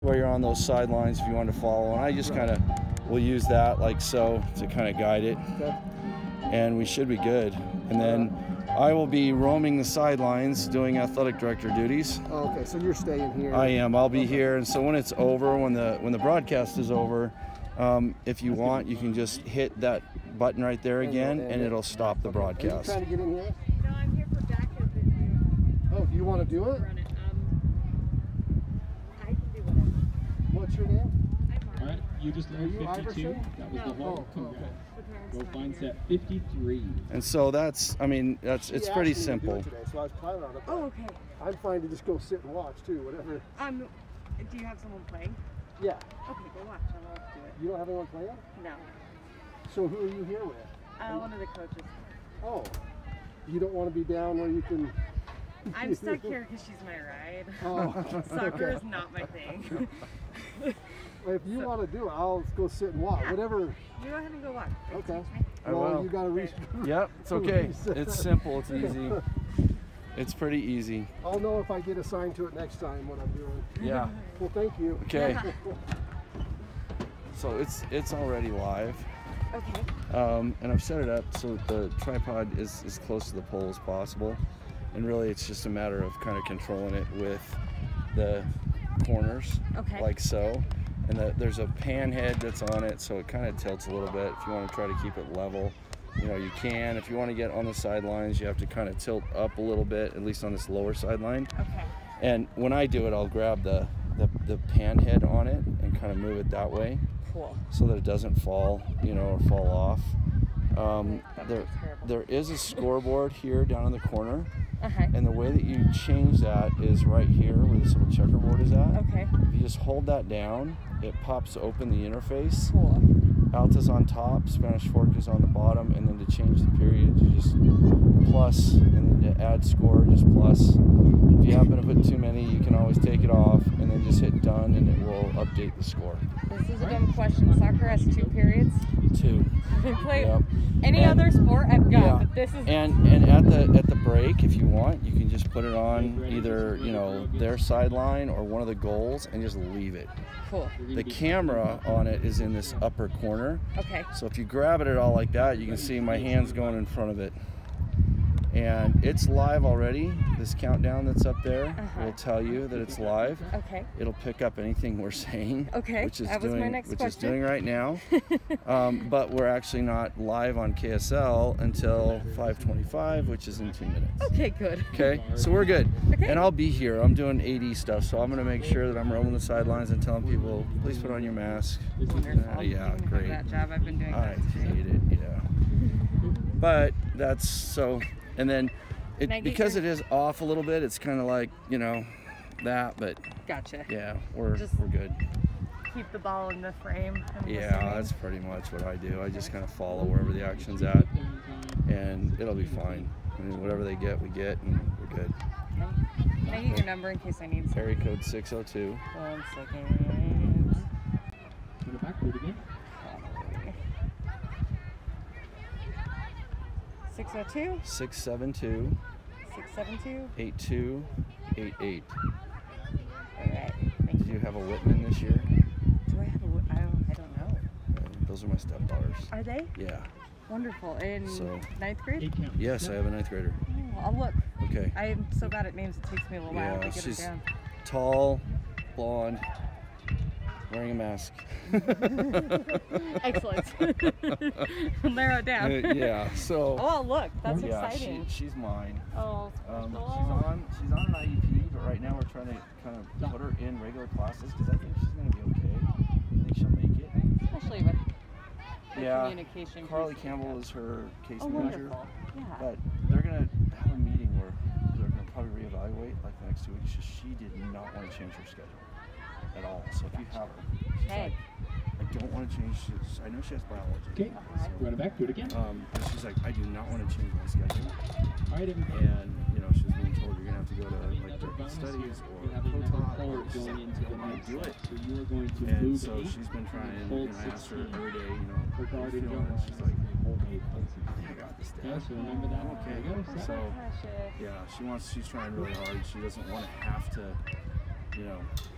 where you're on those sidelines if you want to follow, and I just kind of will use that like so to kind of guide it, and we should be good. And then I will be roaming the sidelines doing athletic director duties. Oh, okay, so you're staying here. I am. I'll be here, and so when it's over, when the broadcast is over, if you want, you can just hit that button right there again, and it'll stop the broadcast. Are you trying to get in here? No, I'm here for backup if you. Oh, do you want to do it? Run it. I can do whatever. What's your name? All right, you just learned 52. Iverson? That was the whole. Congrats. The Go find set 53. And so that's, I mean, it's pretty simple. Today, so I was planning on it. Oh, okay. I'm fine to just go sit and watch too, whatever. Do you have someone playing? Yeah. Okay, go watch. I'll do it. You don't have anyone playing? No. So who are you here with? One of the coaches. Oh. You don't want to be down where you can... I'm stuck here because she's my ride. Oh. Soccer is not my thing. If you want to do it, I'll go sit and watch. Yeah. Whatever. You go ahead and go watch. Okay. I Well, will. you got to reach. Yep, it's okay. It's simple. It's easy. It's pretty easy. I'll know if I get assigned to it next time what I'm doing. Yeah. Well, thank you. Okay. So it's already live. Okay. And I've set it up so that the tripod is as close to the pole as possible. And really it's just a matter of kind of controlling it with the corners, like so. And there's a pan head that's on it, so it kind of tilts a little bit. If you want to try to keep it level, you know, you can. If you want to get on the sidelines, you have to kind of tilt up a little bit, at least on this lower sideline. Okay. And when I do it, I'll grab the pan head on it and kind of move it that way. Cool. So that it doesn't fall, you know, or fall off. There is a scoreboard here down in the corner. And the way that you change that is right here where this little checkerboard is at. Okay. If you just hold that down, it pops open the interface. Cool. Alta's on top, Spanish Fork is on the bottom, and then to change the period, you just plus, and then to add score, just plus. If you happen to put too many, you can always take it off, and then just hit done, and it will update the score. This is a dumb question. Soccer has 2 periods? 2. Play any other sport I've got, but this is... And at the break, if you want, you can just put it on either, you know, their sideline or one of the goals and just leave it. Cool. The camera on it is in this upper corner. Okay. So if you grab it at all like that, you can see my hands going in front of it. And it's live already. This countdown that's up there will tell you that it's live. Okay. It'll pick up anything we're saying, okay. which is that was doing my next which question. is doing right now. But we're actually not live on KSL until 5:25, which is in 2 minutes. Okay, good. Okay, so we're good. Okay. And I'll be here. I'm doing AD stuff, so I'm going to make sure that I'm roaming the sidelines and telling people, please put on your mask. Yeah, great. That job I've been doing. I hate it. Yeah. But that's so. And then, because it is off a little bit, it's kind of like, you know, that. But gotcha. yeah, we're good. Keep the ball in the frame. Yeah, that's pretty much what I do. I just kind of follow wherever the action's at, and it'll be fine. I mean, whatever they get, we get, and we're good. Okay. Can I get your number in case I need some? Area code 602. 1 second. Go back to it again. 602? 672. 672? 8288. All right. Did you have a Whitman this year? Do I have a I don't know. Those are my stepdaughters. Are they? Yeah. Wonderful. In So, 9th grade? yes, I have a 9th grader. Oh, I'll look. Okay. I am so bad at names, it takes me a little while to get it down. Tall, blonde, wearing a mask. Excellent. We'll narrow it down. Yeah, so. Oh, look, that's yeah, exciting. She's mine. Oh, she's on an IEP, but right now we're trying to kind of put her in regular classes because I think she's going to be okay. I think she'll make it. Especially with yeah, communication. Carly Campbell is her case manager. Wonderful. Yeah. But they're going to have a meeting where they're going to probably reevaluate like the next 2 weeks. She did not want to change her schedule at all. So if you have her, she's like, I don't want to change. I know she has biology. Okay, run it back, do it again. But she's like, I do not want to change my schedule. All right, everybody. And you know, she's being told you're gonna have to go to like direct studies or pro-taught. She's like, I don't want to do it. So you are going to and move so she's been trying. And I asked her every day, you know, how you feeling? And she's like, I got this, Dad. So remember that. Okay. So yeah, she's trying really hard. She doesn't want to have to, you know.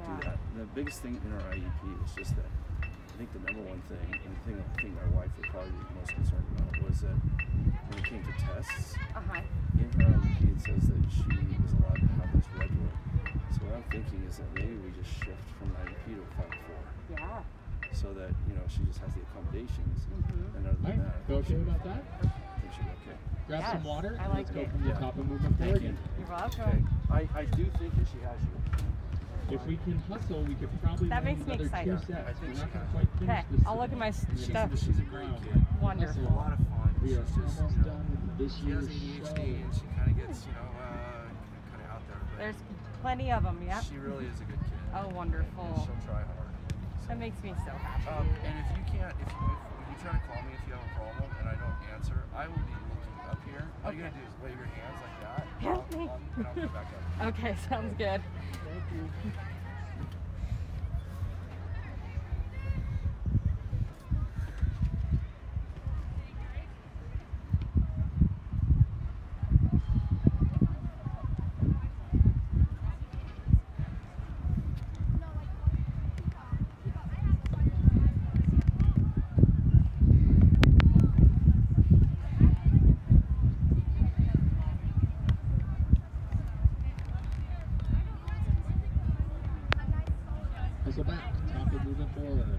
do that. And the biggest thing in our IEP is just that I think the number one thing, and the thing I think my wife would probably be most concerned about, was that when it came to tests, in her IEP it says that she is allowed to have this regular. So what I'm thinking is that maybe we just shift from an IEP to a 5-4. Yeah. So that, you know, she just has the accommodations. And other than that, Feel okay about that? I think she'll be okay. Grab some water. I like let's go it. from the top and move it forward. You're welcome. Okay. I do think that she has you. If we can hustle, we could probably That run makes me another excited. 2 sets. I think We're not she going to has quite finish Okay, this. I'll look at my stuff. She's a great kid. Wonderful. A lot of fun. We are She's just, almost you know, done with this she has year's ADHD show. and she kind of gets, you know, kind of out there. But There's plenty of them, yeah. she really is a good kid. Oh, wonderful. And she'll try hard. That makes me so happy. And if you can't, if you try to call me if you have a problem and I don't answer, I will be looking up here. All you gotta do is wave your hands like that. Help me. And I'll come back up. Okay, sounds good. Thank you. Hustle back. Top and moving forward.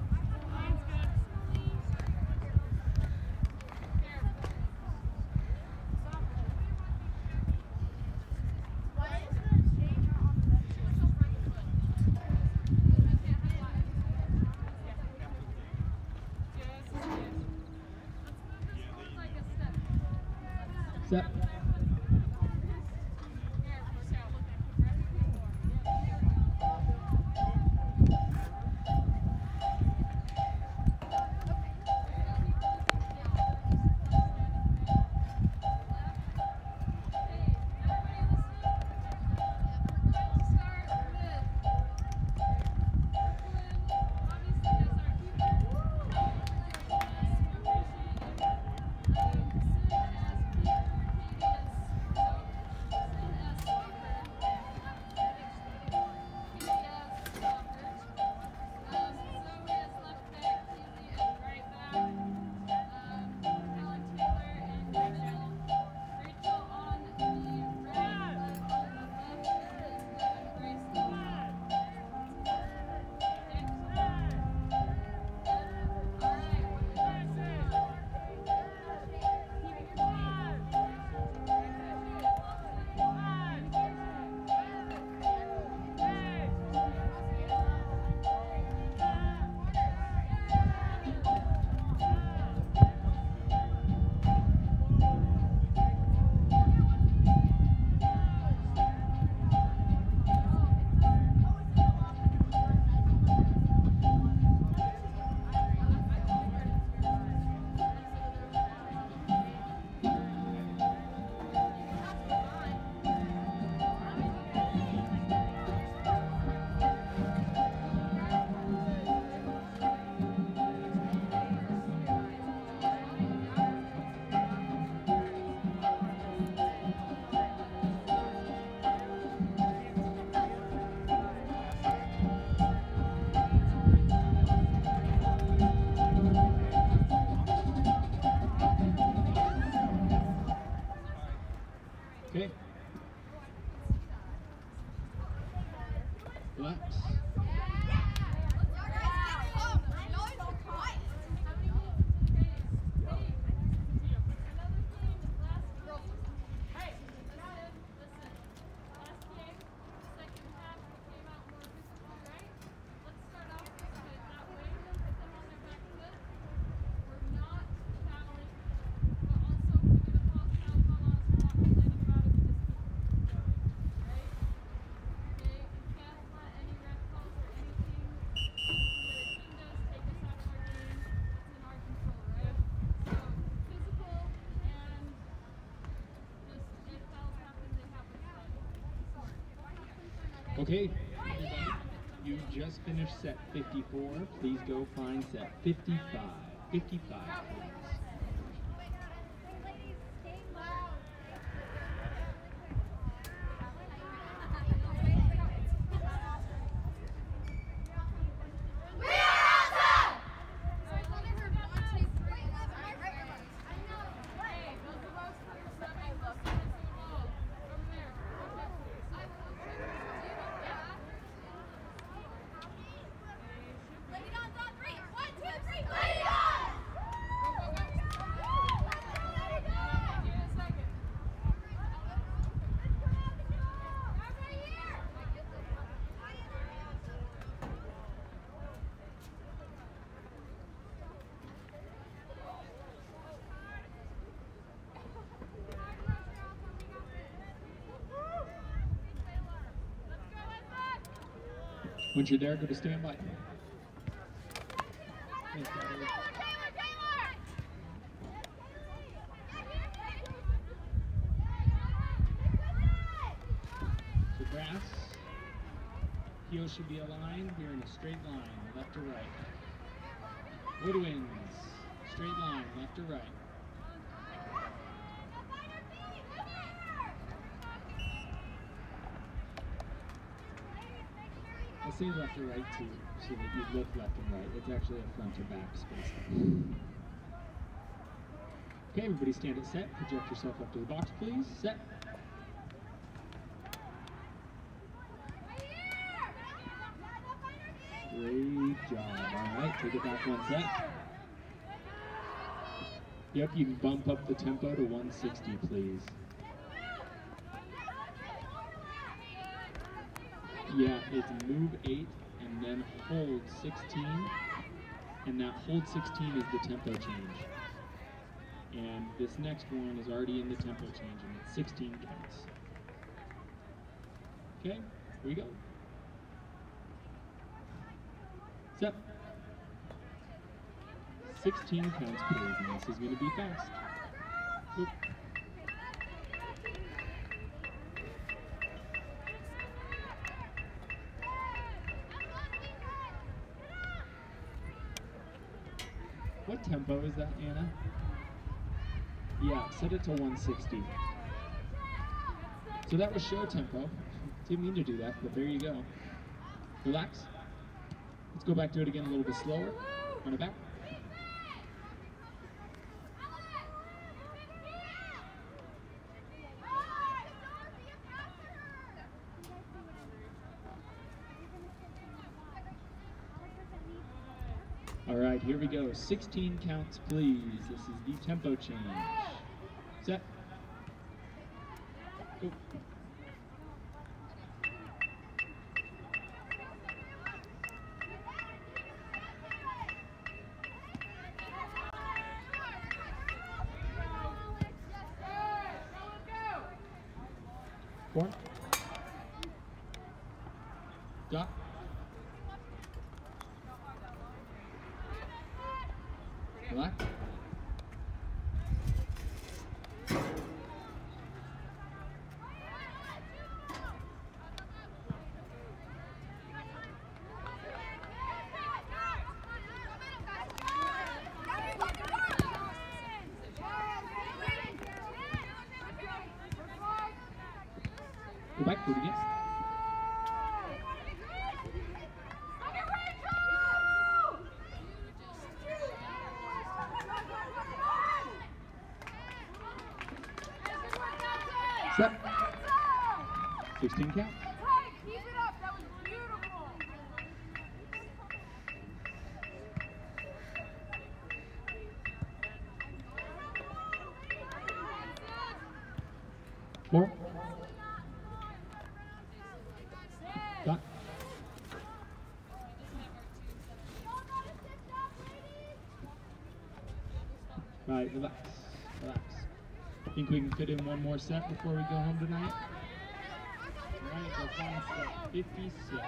Set. Okay. Relax. Okay, you just finished set 54. Please go find set 55. 55, please. Once you're there, go to standby. Thanks, Natalie. So grass, heels should be aligned. You're in a straight line, left to right. Woodwinds, straight line, left to right. I say left to right too, so that you look left and right. It's actually a front to back space. Okay, everybody stand at set. Project yourself up to the box, please. Set. Great job. All right, take it back one set. Yep, you can bump up the tempo to 160, please. Yeah, it's move 8 and then hold 16, and that hold 16 is the tempo change. And this next one is already in the tempo change, and it's 16 counts. Okay, here we go. Set. 16 counts, please, and this is going to be fast. Oop. What tempo is that, Anna? Yeah, set it to 160. So that was show tempo. Didn't mean to do that, but there you go. Relax. Let's go back to it again a little bit slower. Run it back. All right, here we go. 16 counts, please. This is the tempo change. Set. Go. Four. Stop. Relax. Go back, do it again. Set. 16 counts. Keep it up. That was beautiful. Four. Stop. Right, relax, relax. Think we can fit in one more set before we go home tonight? All right, so final set 56.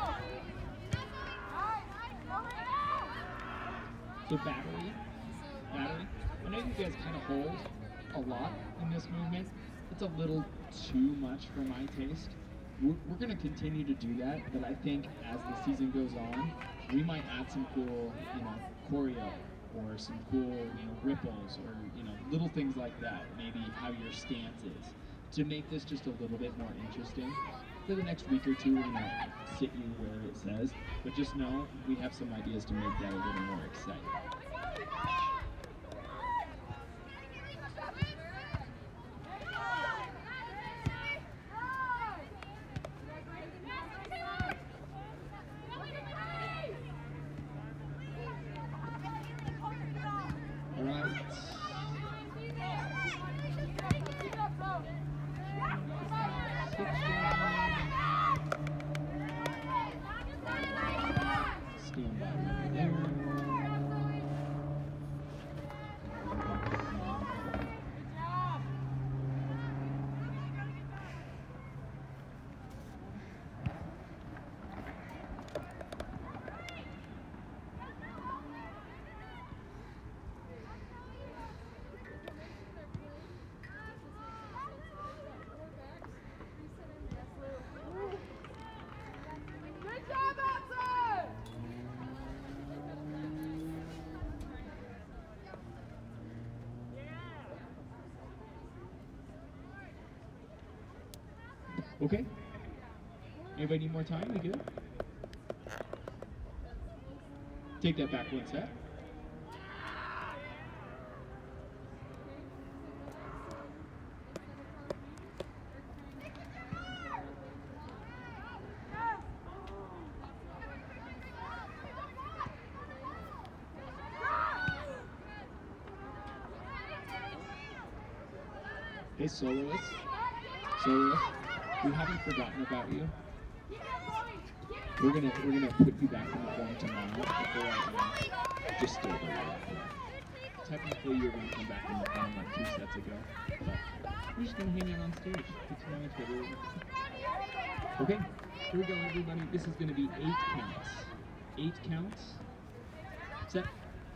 So battery. I know you guys kind of hold a lot in this movement. It's a little too much for my taste. We're going to continue to do that, but I think as the season goes on, we might add some cool, choreo or some cool, ripples or, little things like that. Maybe how your stance is to make this just a little bit more interesting. For the next week or two, we're going to sit you where it says, but just know we have some ideas to make that a little more exciting. Okay. Anybody need more time? We good? Take that back one set. Hey, soloists, we haven't forgotten about you. We're gonna put you back in the form tomorrow. Before just stay there. Technically, you're gonna come back in the form like 2 sets ago, but we're just gonna hang out on stage. Get to know each other. Okay, here we go, everybody. This is gonna be 8 counts. 8 counts. Set.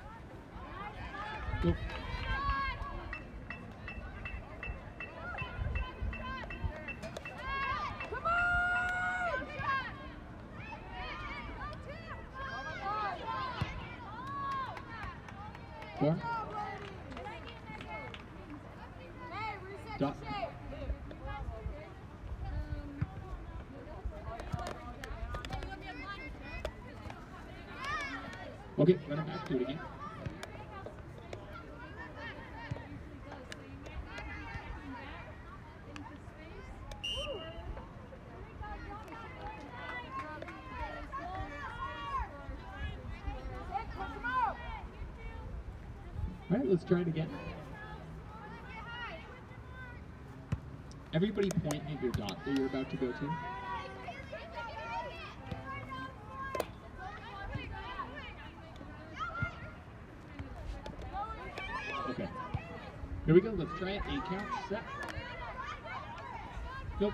Go. Four. Dot. Okay, run it back, do it again. All right, let's try it again. Everybody point at your dot that you're about to go to. Okay. Here we go. Let's try it. 8 counts. Set. Go.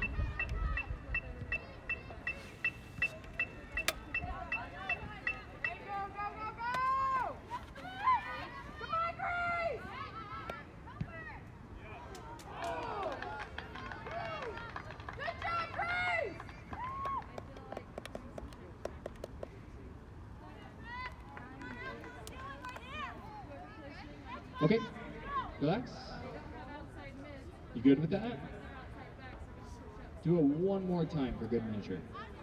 Okay, relax. You good with that? Do it one more time for good measure.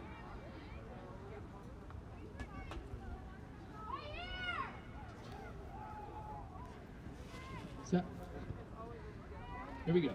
Set. Here we go.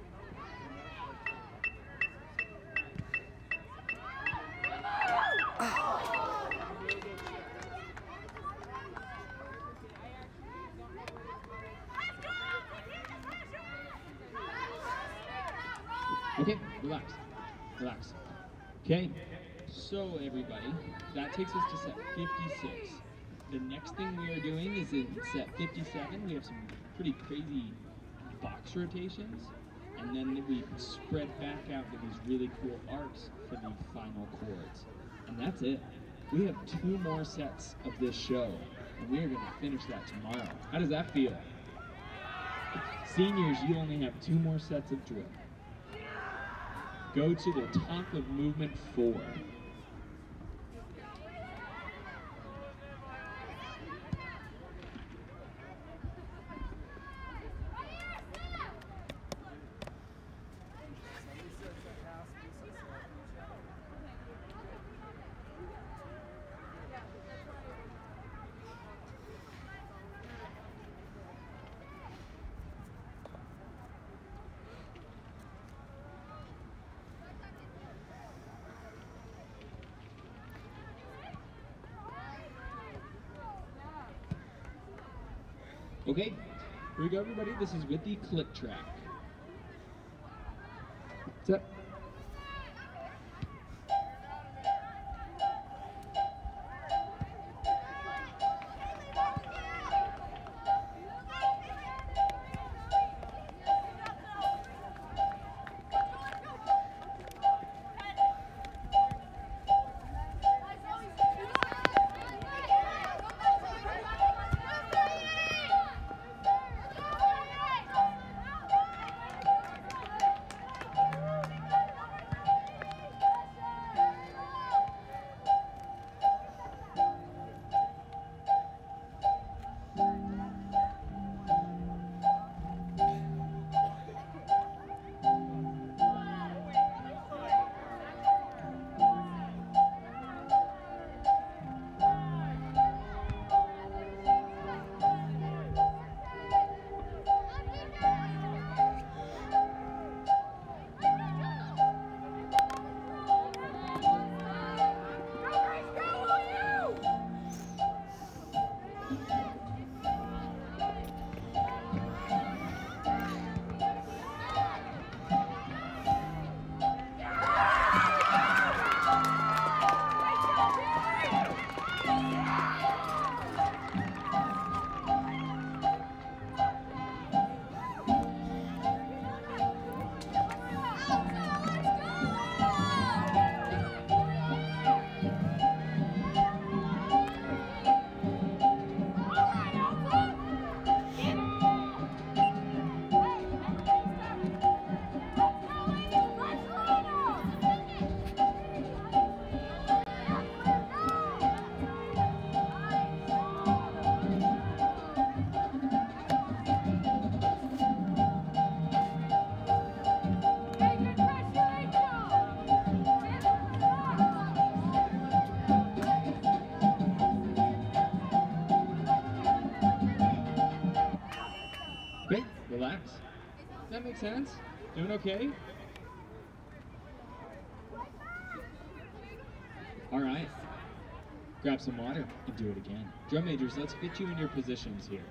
Okay, relax, relax. Okay, so everybody, that takes us to set 56. The next thing we are doing is in set 57, we have some pretty crazy box rotations, and then we spread back out to these really cool arcs for the final chords. And that's it. We have 2 more sets of this show, and we are going to finish that tomorrow. How does that feel? Seniors, you only have 2 more sets of drill. Go to the top of movement 4. Okay, here we go, everybody. This is with the click track. Set. that make sense? Doing okay? All right. Grab some water and do it again. Drum majors, let's get you in your positions here.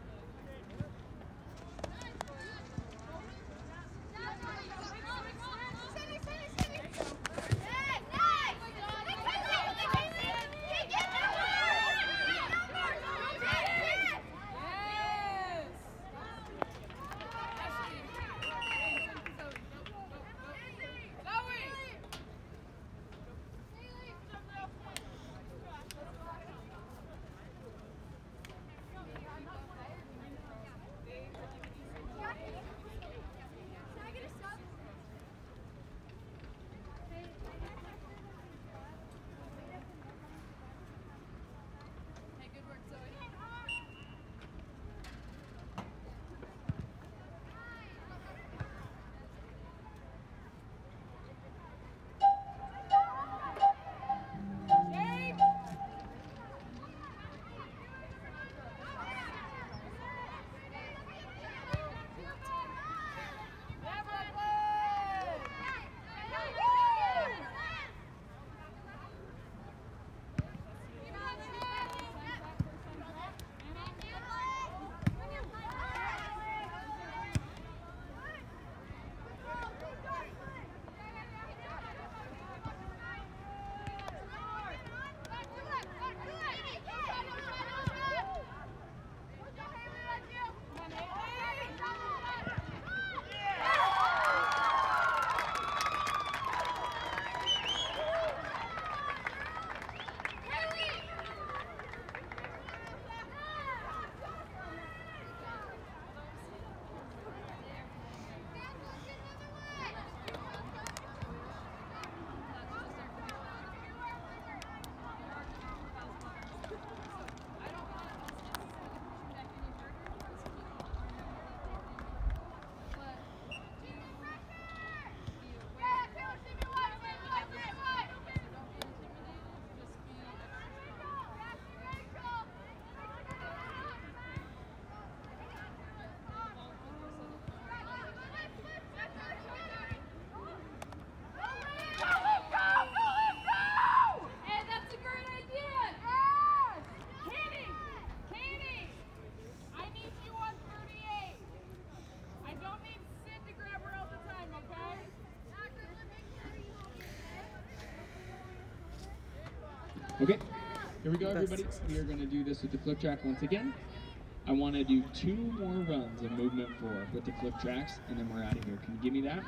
Okay, here we go, everybody. We are going to do this with the click track once again. I want to do 2 more runs of movement 4 with the click tracks, and then we're out of here. Can you give me that?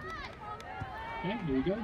Okay, here we go.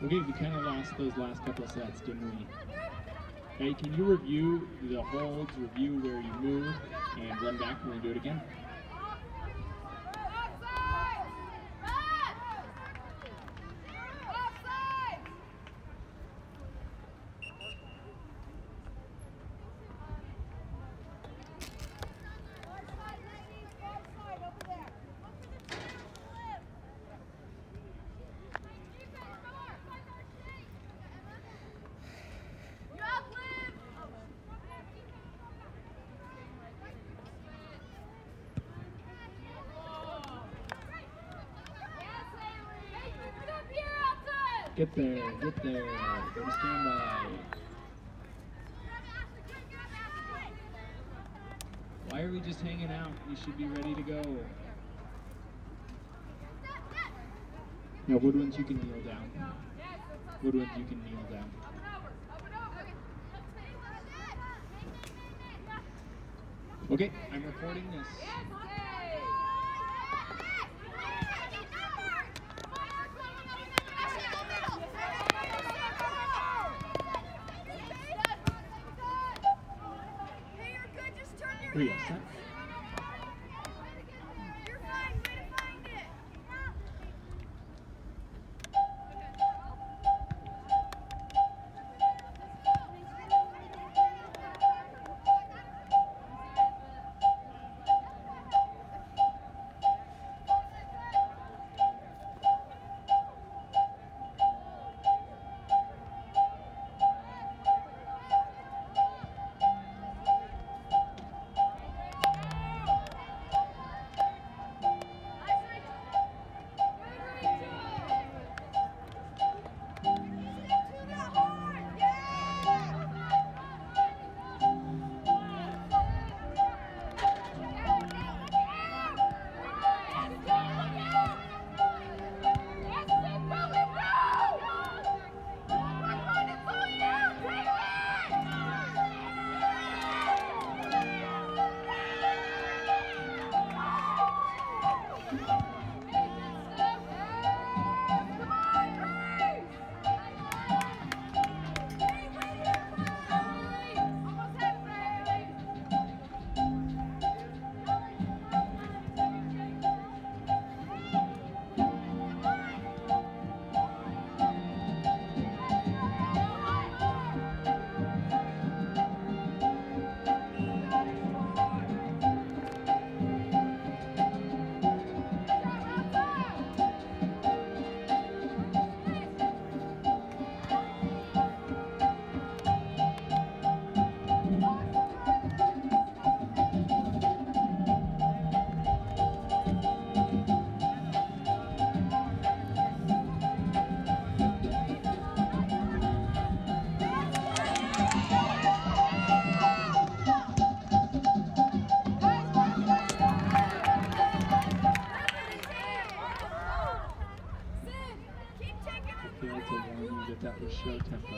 Okay, we kind of lost those last couple of sets, didn't we? Hey, can you review the holds, review where you move, and run back when we do it again? Get there, go to standby. Why are we just hanging out? We should be ready to go. Now, Woodwinds, you can kneel down. Woodwinds, you can kneel down. Okay, I'm recording this. Are you set? You're fine, way to find it. That was show tempo.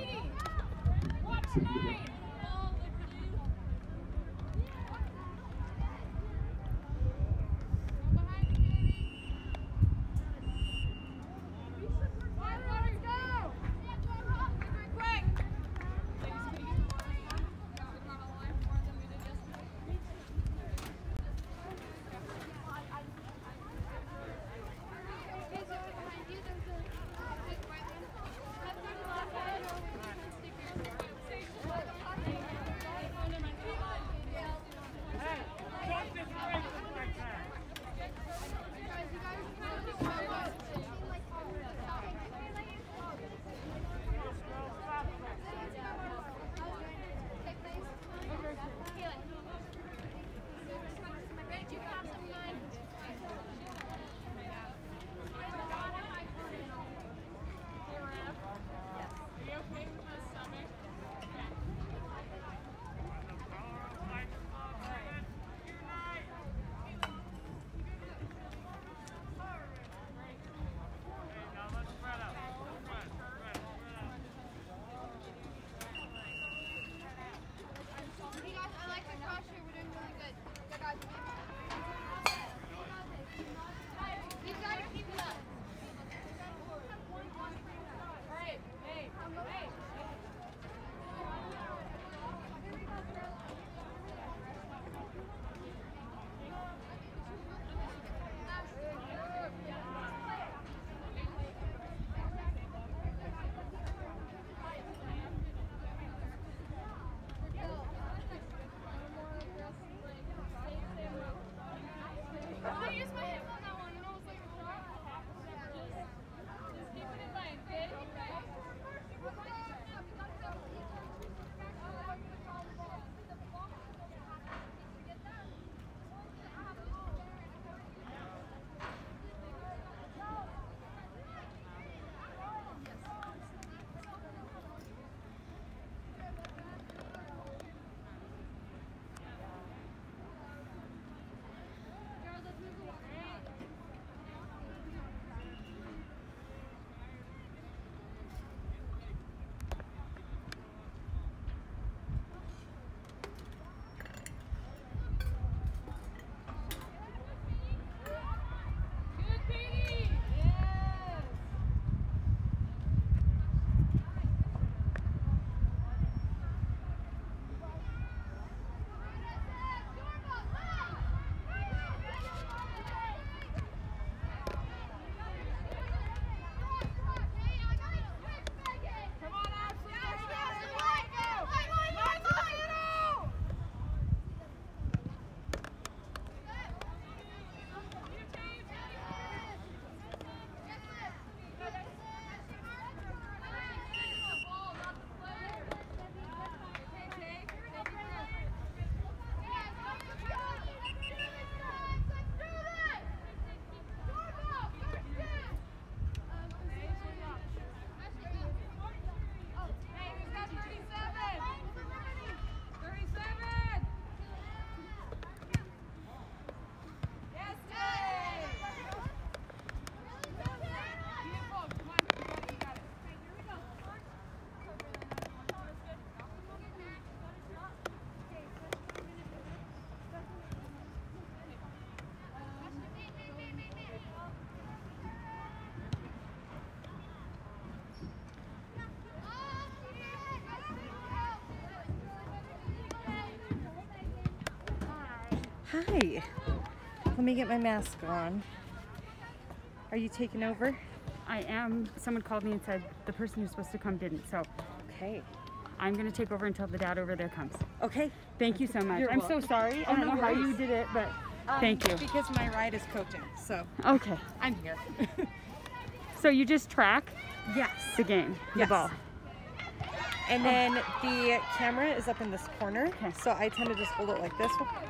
Hi. Let me get my mask on. Are you taking over? I am. Someone called me and said the person who's supposed to come didn't, so Okay. I'm going to take over until the dad over there comes. Okay. Thank you so much. You're I'm welcome. so sorry. I Oh, don't no know how you worries. did it, but thank you. Because my ride is coaching, so Okay. I'm here. So you just track Yes. the game, Yes. the ball. And then the camera is up in this corner, Okay. so I tend to just hold it like this.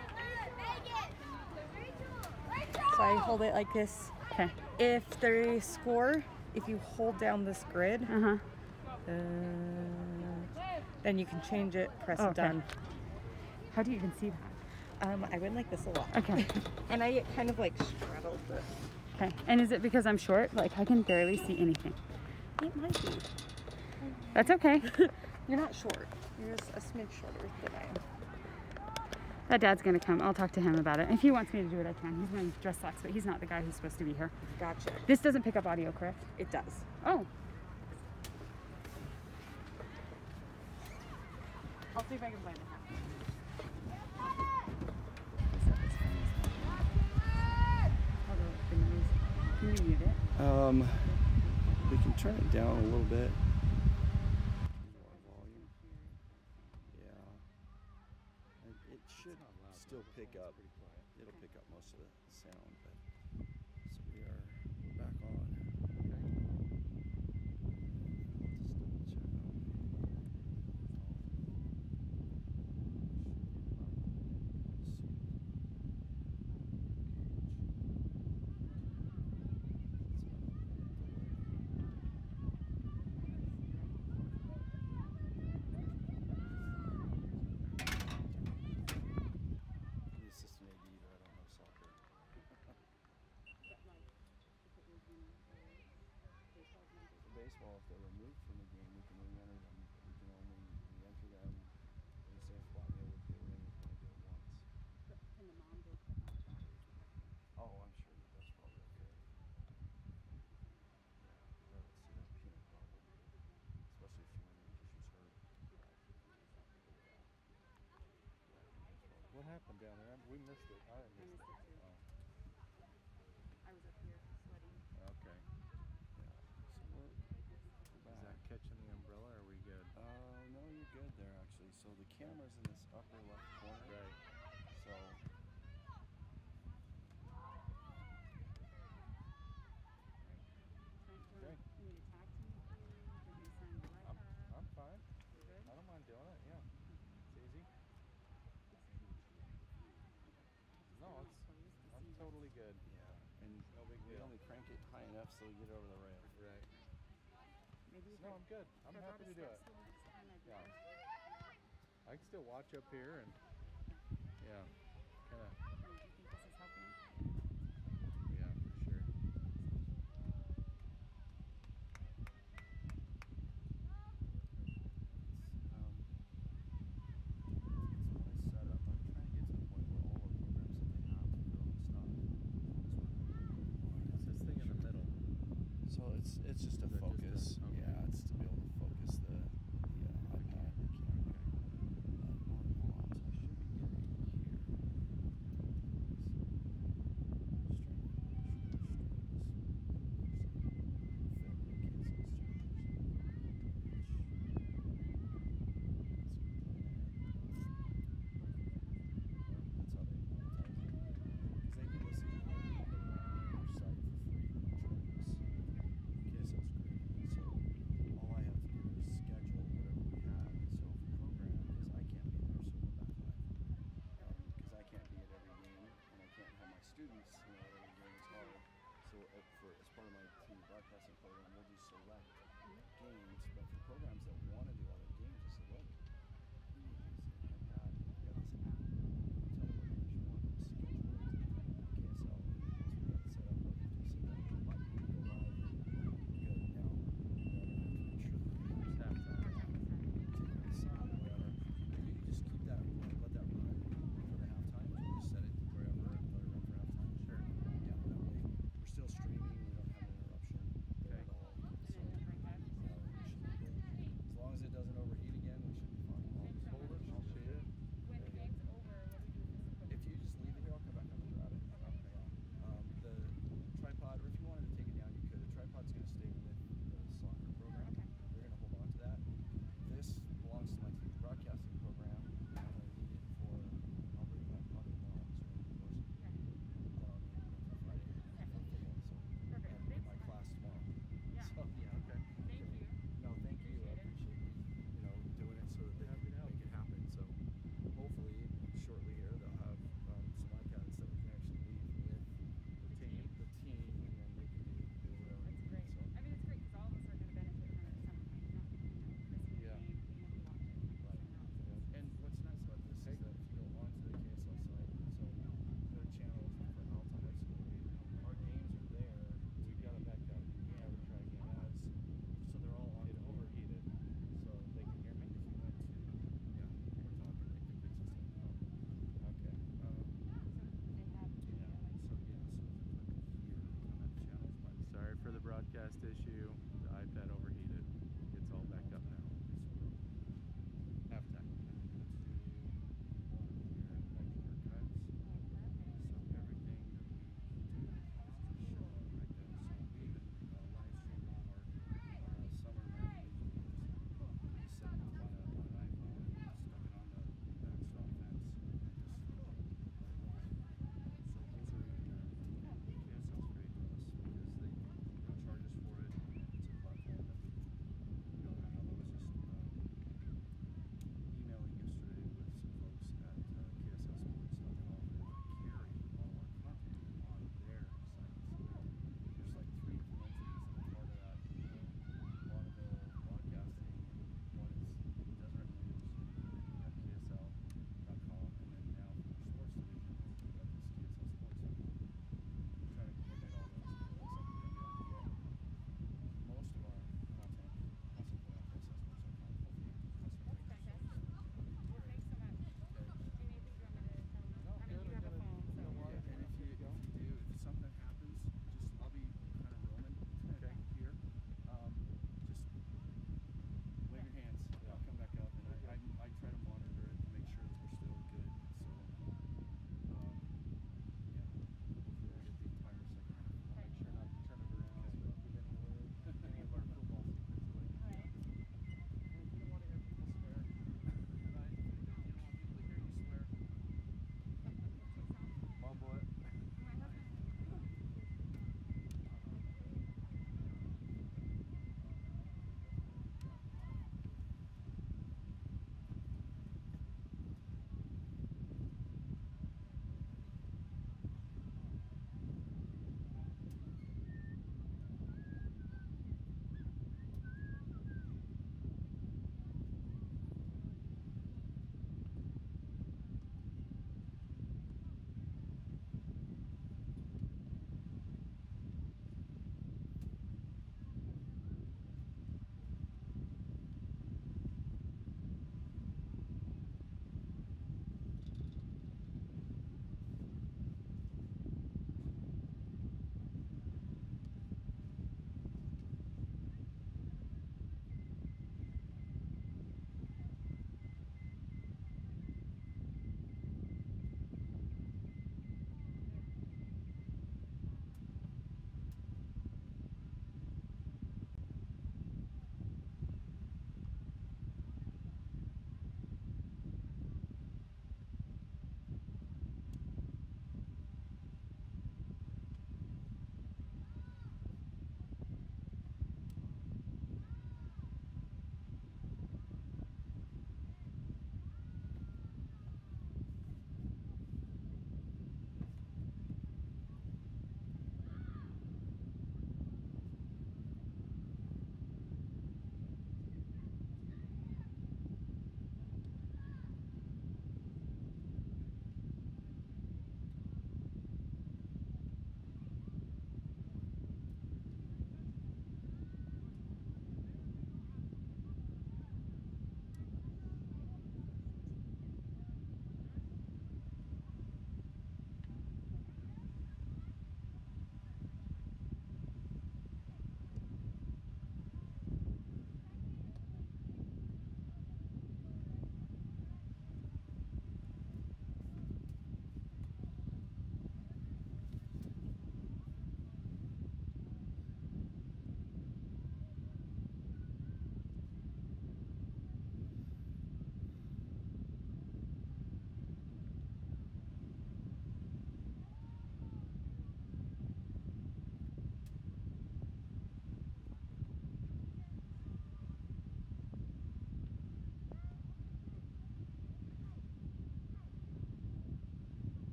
So I hold it like this. Okay. If they score, if you hold down this grid, then you can change it, press Okay. done. How do you even see that? I went like this a lot. Okay. And I kind of like straddled this. Okay. And is it because I'm short? Like I can barely see anything. It might be. That's okay. You're not short. You're just a smidge shorter than I am. That dad's gonna come. I'll talk to him about it. If he wants me to do it, I can. He's wearing dress slacks, but he's not the guy who's supposed to be here. Gotcha. This doesn't pick up audio, correct? It does. Oh. I'll see if I can find it. Can you mute it? We can turn it down a little bit. Volume. Yeah. And it should still pick up. It'll pick up most of the sound, but so we're back on. Baseball, if they're removed from the game, we can re-enter them. We can only re-enter them in the same spot they were in. We can only do it once. But can the mom go to the hot shot? Oh, I'm sure that that's probably okay. Yeah, that would see that being a problem, especially if she went in because she was hurt. What happened down there? We missed it. I missed it. Oh. I was up here sweating. Okay. Yeah. So Is that catching the umbrella? Or are we good? No, you're good there actually. So the camera's in this upper left corner. Right. So. Okay. You need to tag team with me? Give me a sign to like that. I'm fine. You good? I don't mind doing it. Yeah. It's easy. No, I'm totally good. Yeah, and No big we deal. only crank it high enough so we get over the rail. Right. Maybe you No, could- I'm good. I'm could I happy to grab do a it. step stool just behind my Yeah. door? I can still watch up here and yeah, kind of. Do you think this is helping? Yeah, for sure. It's a nice setup. I'm trying to get to the point where all the programs that they have they're on stock. It's this thing in the middle. So it's just a Is that focus. just a- okay. Yeah, it's to be able to focus the iPad. Hold on, so I should be getting students, every game is hard. So as part of my TV broadcasting program, we'll do select games. But for programs that want to do all their games, I say, look, you need this. I've got this app. Tell me what games you want. We'll schedule it. KSL. Once we got it set up, we'll just sit down and button, go live. Good. Now, make sure the game's halftime. Take the sound, whatever. Maybe you just keep that, let that run for the halftime. So you just set it wherever and let it run for halftime. Sure. Yeah, that way we're still streaming. We don't have an interruption there at all. So, yeah, we should be good. As long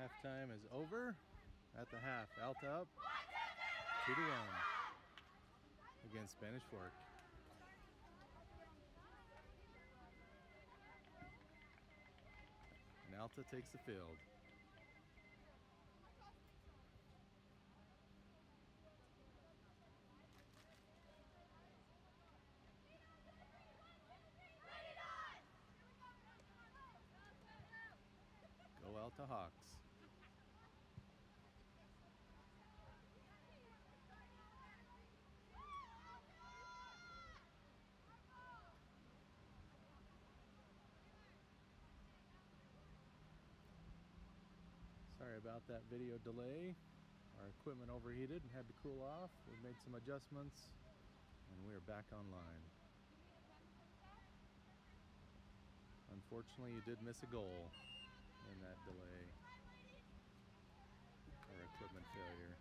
Halftime is over. At the half, Alta up 2-1 against Spanish Fork. And Alta takes the field. Go Alta Hawks. Sorry about that video delay. Our equipment overheated and had to cool off. We made some adjustments and we are back online. Unfortunately, you did miss a goal in that delay or equipment failure.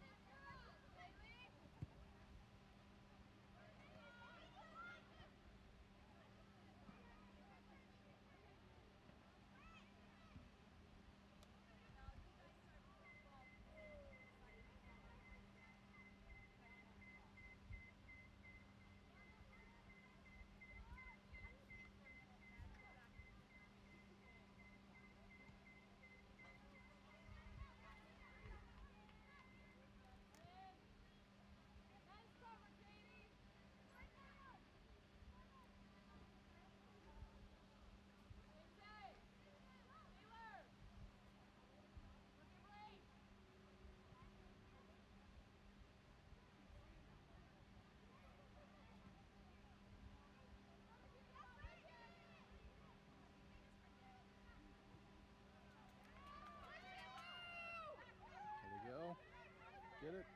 There we go. Get it?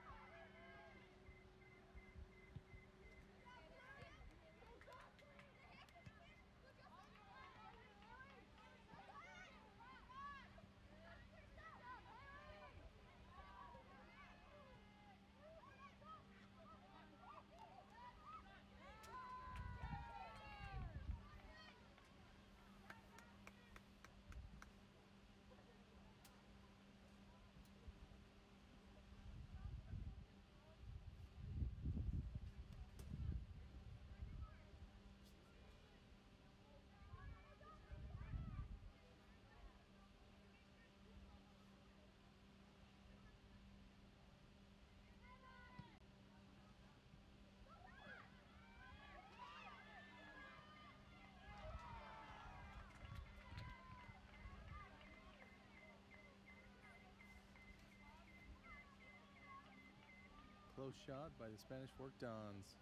Close shot by the Spanish Fork Dons.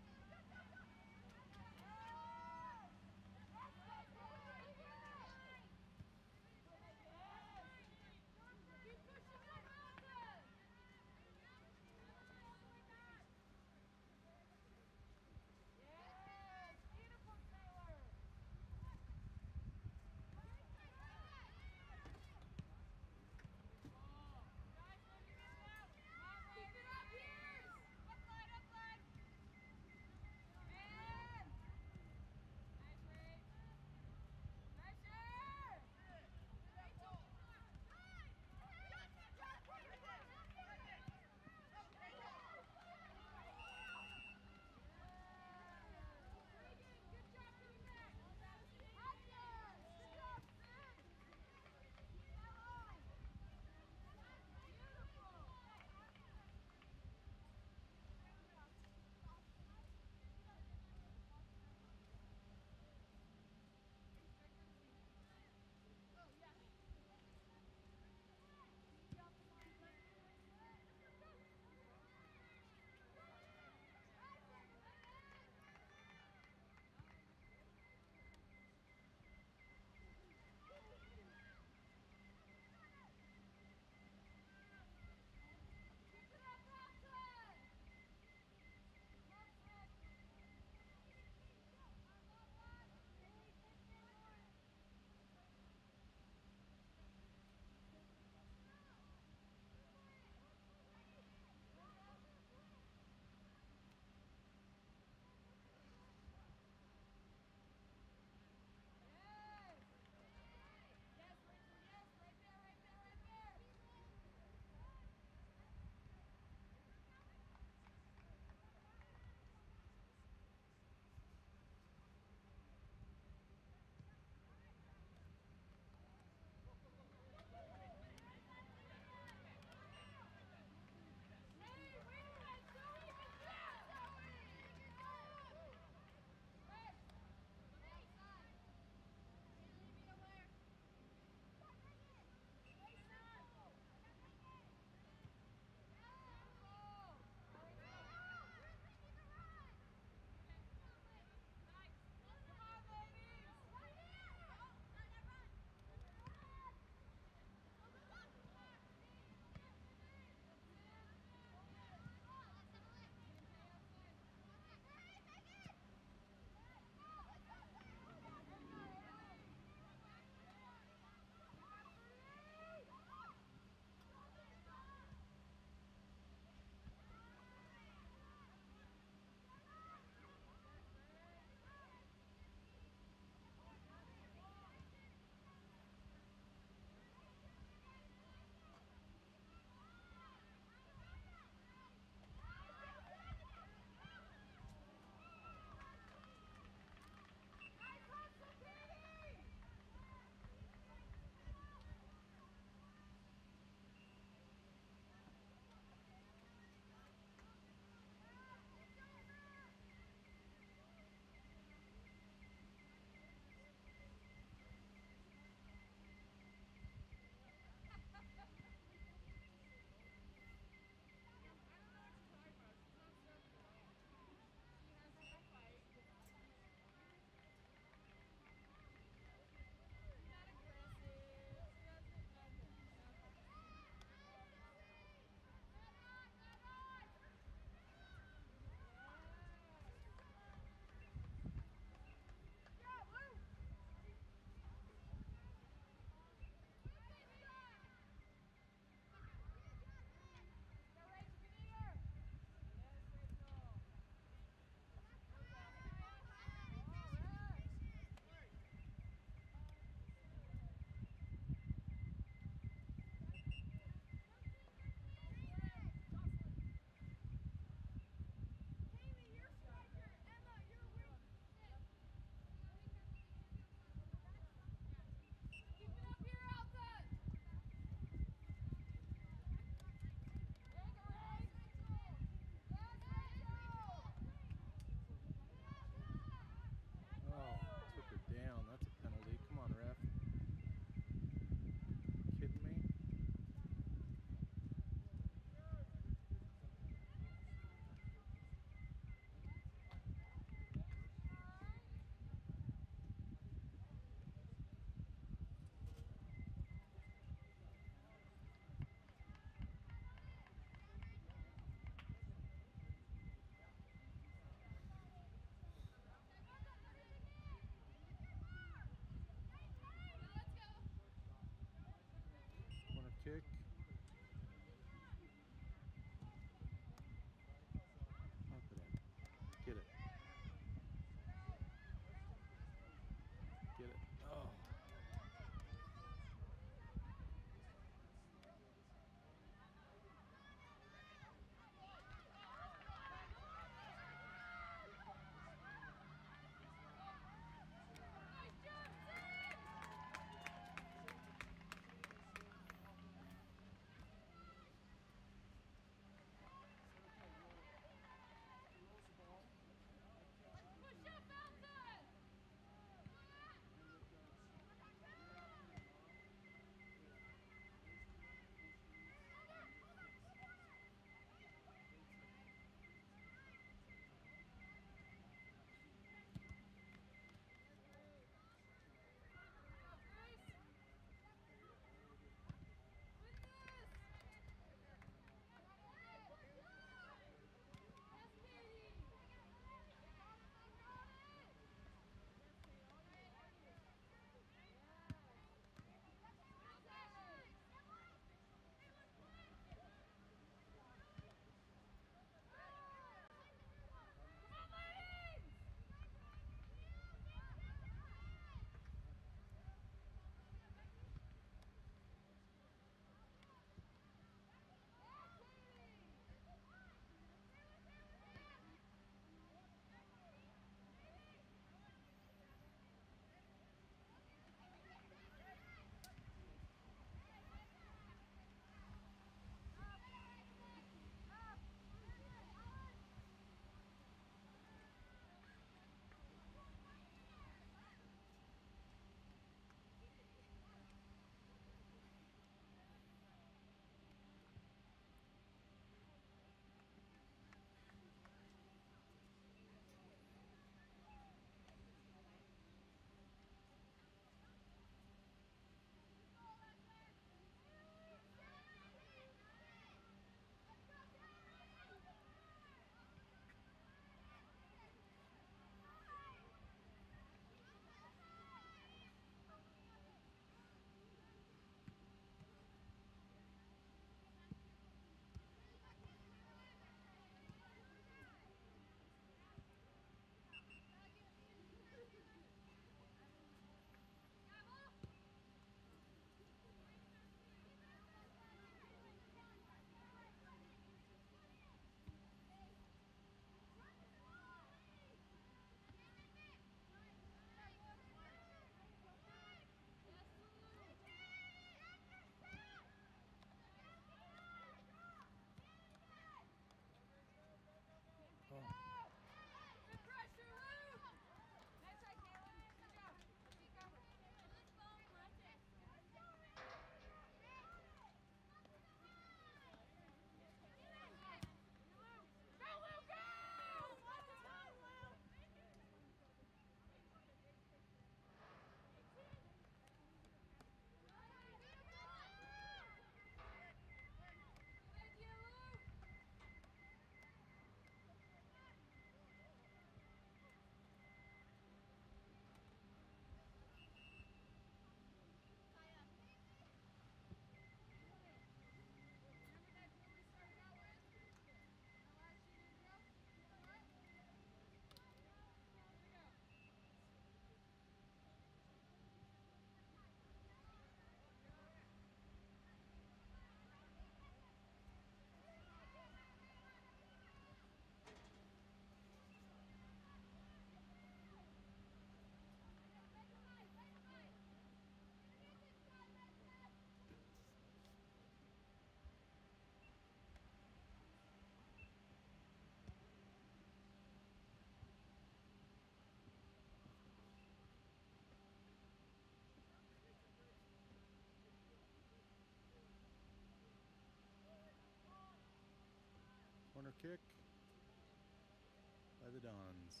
Corner kick by the Dons.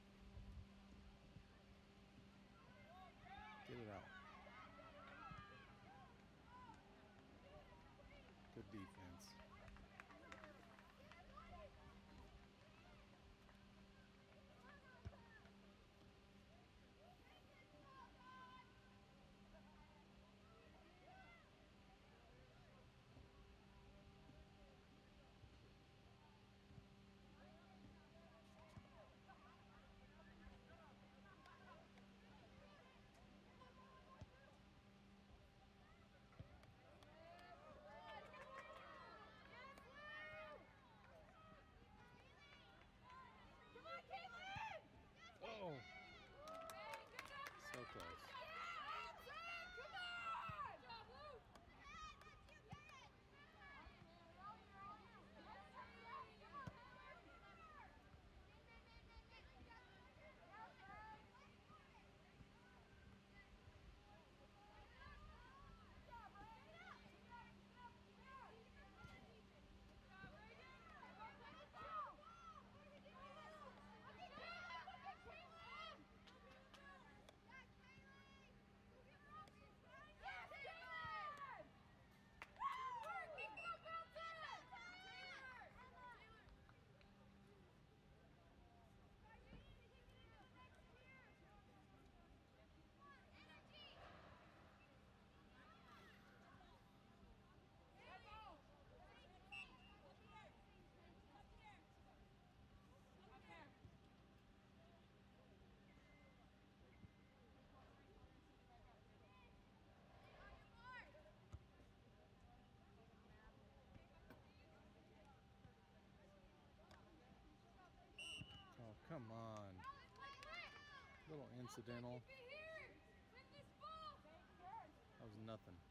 Get it out. Good defense. Oh, so close. Oh, come on. Little incidental. That was nothing.